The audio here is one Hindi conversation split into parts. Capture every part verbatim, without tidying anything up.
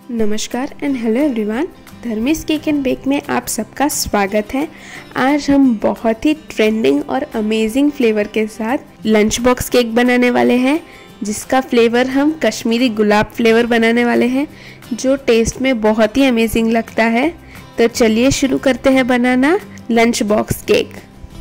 नमस्कार and hello everyone, Dharmesh cake and bake में आप सबका स्वागत है। आज हम बहुत ही ट्रेंडिंग और अमेजिंग फ्लेवर के साथ लंच बॉक्स केक बनाने वाले हैं, जिसका फ्लेवर हम कश्मीरी गुलाब फ्लेवर बनाने वाले हैं, जो टेस्ट में बहुत ही अमेजिंग लगता है। तो चलिए शुरू करते हैं बनाना लंच बॉक्स केक।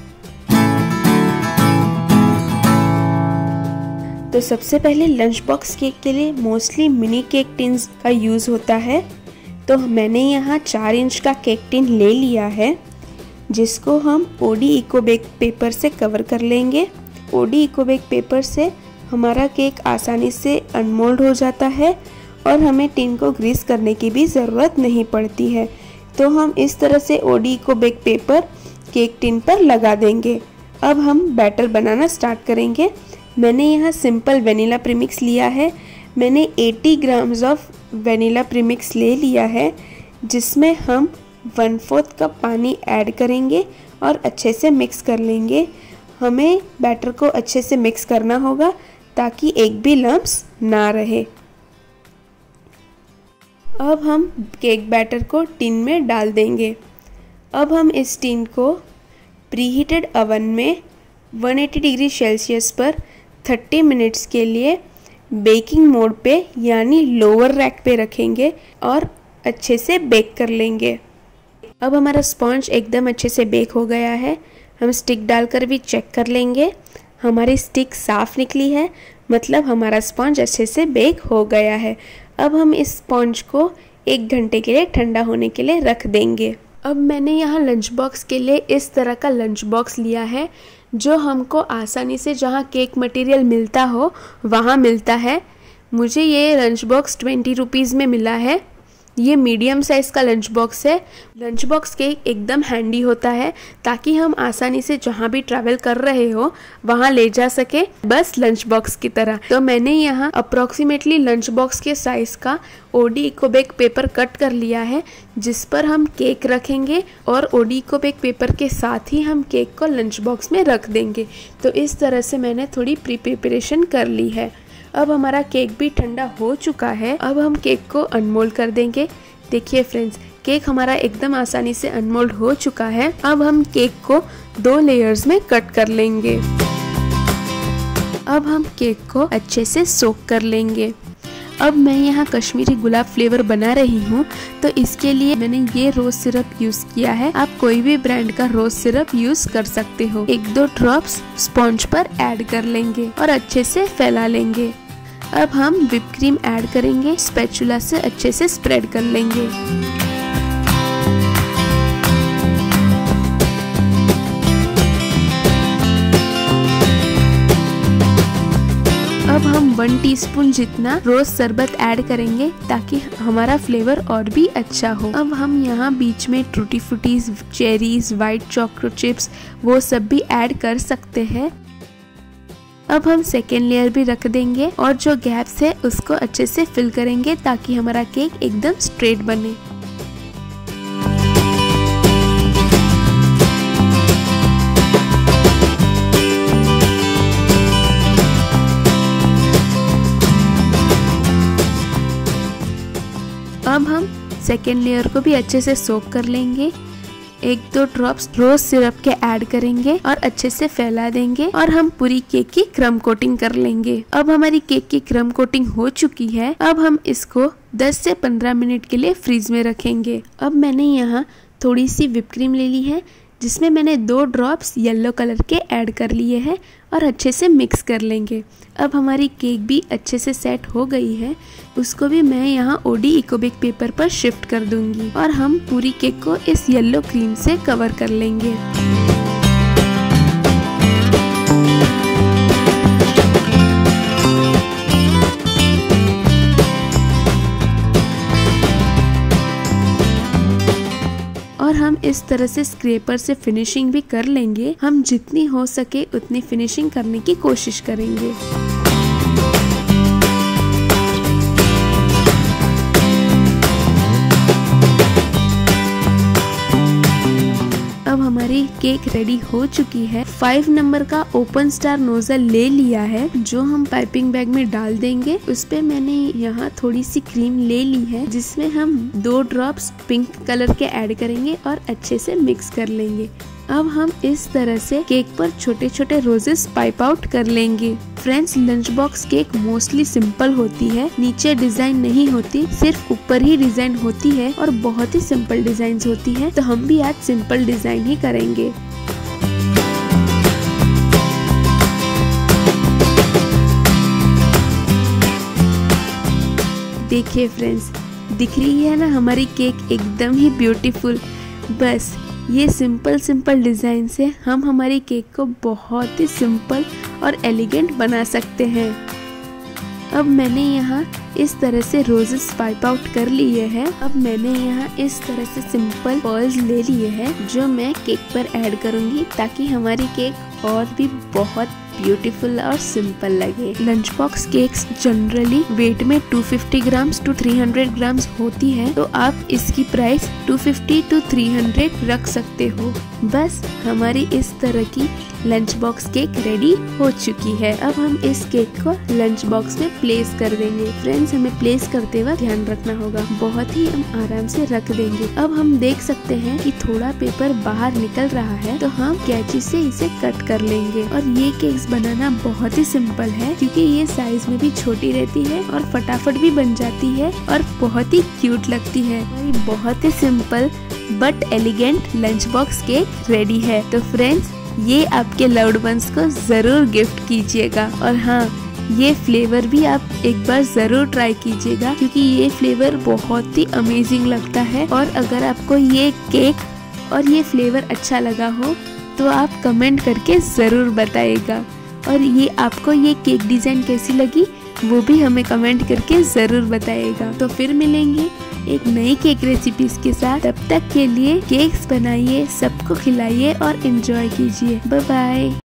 तो सबसे पहले लंच बॉक्स केक के लिए मोस्टली मिनी केक टिन्स का यूज़ होता है। तो मैंने यहाँ चार इंच का केक टिन ले लिया है, जिसको हम ओडी इको बेक पेपर से कवर कर लेंगे। ओडी इको बेक पेपर से हमारा केक आसानी से अनमोल्ड हो जाता है और हमें टिन को ग्रीस करने की भी ज़रूरत नहीं पड़ती है। तो हम इस तरह से OD eco bake paper cake tin पर लगा देंगे। अब हम बैटर बनाना स्टार्ट करेंगे। मैंने यहाँ सिंपल वेनिला प्रीमिक्स लिया है। मैंने अस्सी ग्राम्स ऑफ वेनिला प्रीमिक्स ले लिया है, जिसमें हम वन फोर्थ कप पानी ऐड करेंगे और अच्छे से मिक्स कर लेंगे। हमें बैटर को अच्छे से मिक्स करना होगा ताकि एक भी लम्प्स ना रहे। अब हम केक बैटर को टिन में डाल देंगे। अब हम इस टिन को प्रीहीटेड ओवन में एक सौ अस्सी डिग्री सेल्सियस पर तीस मिनट्स के लिए बेकिंग मोड पे यानी लोअर रैक पे रखेंगे और अच्छे से बेक कर लेंगे। अब हमारा स्पॉन्ज एकदम अच्छे से बेक हो गया है। हम स्टिक डालकर भी चेक कर लेंगे। हमारी स्टिक साफ निकली है, मतलब हमारा स्पॉन्ज अच्छे से बेक हो गया है। अब हम इस स्पॉन्ज को एक घंटे के लिए ठंडा होने के लिए रख देंगे। अब मैंने यहाँ लंच बॉक्स के लिए इस तरह का लंच बॉक्स लिया है, जो हमको आसानी से जहाँ केक मटेरियल मिलता हो वहाँ मिलता है। मुझे ये लंच बॉक्स ट्वेंटी रुपीज़ में मिला है। ये मीडियम साइज़ का लंच बॉक्स है। लंच बॉक्स केक एकदम हैंडी होता है, ताकि हम आसानी से जहाँ भी ट्रैवल कर रहे हो वहाँ ले जा सके, बस लंच बॉक्स की तरह। तो मैंने यहाँ अप्रॉक्सीमेटली लंच बॉक्स के साइज़ का OD eco bake paper cut कर लिया है, जिस पर हम केक रखेंगे और ओडी इको बेक पेपर के साथ ही हम केक को लंच बॉक्स में रख देंगे। तो इस तरह से मैंने थोड़ी प्री प्रिपरेशन कर ली है। अब हमारा केक भी ठंडा हो चुका है। अब हम केक को अनमोल्ड कर देंगे। देखिए फ्रेंड्स, केक हमारा एकदम आसानी से अनमोल्ड हो चुका है। अब हम केक को दो लेयर्स में कट कर लेंगे। अब हम केक को अच्छे से सोक कर लेंगे। अब मैं यहाँ कश्मीरी गुलाब फ्लेवर बना रही हूँ, तो इसके लिए मैंने ये रोज सिरप यूज किया है। आप कोई भी ब्रांड का रोज सिरप यूज कर सकते हो। एक दो ड्रॉप्स स्पॉन्ज पर ऐड कर लेंगे और अच्छे से फैला लेंगे। अब हम व्हिप क्रीम ऐड करेंगे। स्पैचुला से अच्छे से स्प्रेड कर लेंगे। अब हम वन टीस्पून जितना रोज शरबत ऐड करेंगे, ताकि हमारा फ्लेवर और भी अच्छा हो। अब हम यहाँ बीच में tutti fruttis, cherries, white chocolate chips वो सब भी ऐड कर सकते हैं। अब हम सेकेंड लेयर भी रख देंगे और जो गैप्स है उसको अच्छे से फिल करेंगे, ताकि हमारा केक एकदम स्ट्रेट बने। अब हम सेकेंड लेयर को भी अच्छे से सोक कर लेंगे। एक दो ड्रॉप्स रोज सिरप के ऐड करेंगे और अच्छे से फैला देंगे और हम पूरी केक की क्रम कोटिंग कर लेंगे। अब हमारी केक की क्रम कोटिंग हो चुकी है। अब हम इसको दस से पंद्रह मिनट के लिए फ्रीज में रखेंगे। अब मैंने यहाँ थोड़ी सी व्हिप क्रीम ले ली है, जिसमें मैंने दो ड्रॉप्स येलो कलर के ऐड कर लिए हैं और अच्छे से मिक्स कर लेंगे। अब हमारी केक भी अच्छे से सेट हो गई है। उसको भी मैं यहाँ ओडी इको बेक पेपर पर शिफ्ट कर दूंगी और हम पूरी केक को इस येलो क्रीम से कवर कर लेंगे। और हम इस तरह से स्क्रैपर से फिनिशिंग भी कर लेंगे। हम जितनी हो सके उतनी फिनिशिंग करने की कोशिश करेंगे। अब हमारी केक रेडी हो चुकी है। फाइव नंबर का ओपन स्टार नोजल ले लिया है जो हम पाइपिंग बैग में डाल देंगे। उस पे मैंने यहाँ थोड़ी सी क्रीम ले ली है जिसमें हम दो ड्रॉप्स पिंक कलर के ऐड करेंगे और अच्छे से मिक्स कर लेंगे। अब हम इस तरह से केक पर छोटे छोटे रोजेस पाइप आउट कर लेंगे। Friends, lunch box cake mostly simple होती है, नीचे डिजाइन नहीं होती, सिर्फ ऊपर ही डिजाइन होती है और बहुत ही सिंपल डिजाइन होती है। तो हम भी आज सिंपल डिजाइन ही करेंगे। देखिए फ्रेंड्स, दिख रही है ना हमारी केक एकदम ही ब्यूटीफुल। बस ये सिंपल सिंपल डिज़ाइन से हम हमारी केक को बहुत ही सिंपल और एलिगेंट बना सकते हैं। अब मैंने यहाँ इस तरह से रोजेस पाइप आउट कर लिए हैं। अब मैंने यहाँ इस तरह से सिंपल पर्ल्स ले लिए हैं जो मैं केक पर ऐड करूँगी ताकि हमारी केक और भी बहुत ब्यूटीफुल और सिंपल लगे। Lunch box cakes generally weight में two fifty grams to three hundred grams होती है, तो आप इसकी price two fifty to three hundred रख सकते हो। बस हमारी इस तरह की लंच बॉक्स केक रेडी हो चुकी है। अब हम इस केक को लंच बॉक्स में प्लेस कर देंगे। फ्रेंड्स, हमें प्लेस करते वक्त ध्यान रखना होगा, बहुत ही हम आराम से रख देंगे। अब हम देख सकते हैं कि थोड़ा पेपर बाहर निकल रहा है, तो हम कैंची से इसे कट कर लेंगे। और ये केक्स बनाना बहुत ही सिंपल है क्योंकि ये साइज में भी छोटी रहती है और फटाफट भी बन जाती है और बहुत ही क्यूट लगती है। हमारी बहुत ही simple but elegant lunch box cake ready है। तो फ्रेंड्स, ये आपके लव्ड वंस को जरूर गिफ्ट कीजिएगा। और हाँ, ये फ्लेवर भी आप एक बार जरूर ट्राई कीजिएगा क्योंकि ये फ्लेवर बहुत ही अमेजिंग लगता है। और अगर आपको ये केक और ये फ्लेवर अच्छा लगा हो तो आप कमेंट करके जरूर बताइएगा। और ये आपको ये केक डिजाइन कैसी लगी वो भी हमें कमेंट करके जरूर बताइएगा। तो फिर मिलेंगे एक नई केक रेसिपीज के साथ। तब तक के लिए केक्स बनाइए, सबको खिलाइए और एंजॉय कीजिए। Bye bye.